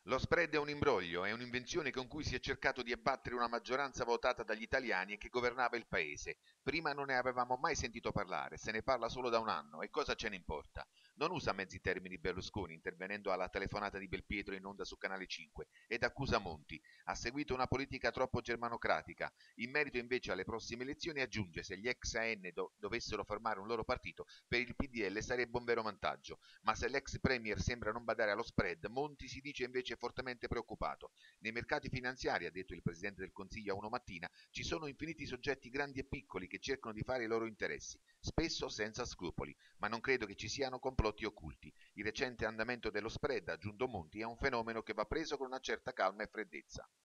Lo spread è un imbroglio, è un'invenzione con cui si è cercato di abbattere una maggioranza votata dagli italiani e che governava il paese. Prima non ne avevamo mai sentito parlare, se ne parla solo da un anno e cosa ce ne importa? Non usa mezzi termini Berlusconi intervenendo alla telefonata di Belpietro in onda su Canale 5 ed accusa Monti. Ha seguito una politica troppo germanocratica. In merito invece alle prossime elezioni aggiunge se gli ex AN dovessero formare un loro partito, per il PDL sarebbe un vero vantaggio. Ma se l'ex premier sembra non badare allo spread, Monti si dice invece fortemente preoccupato. Nei mercati finanziari, ha detto il Presidente del Consiglio a Uno Mattina, ci sono infiniti soggetti grandi e piccoli che cercano di fare i loro interessi, spesso senza scrupoli, ma non credo che ci siano complotti occulti. Il recente andamento dello spread, ha aggiunto Monti, è un fenomeno che va preso con una certa calma e freddezza.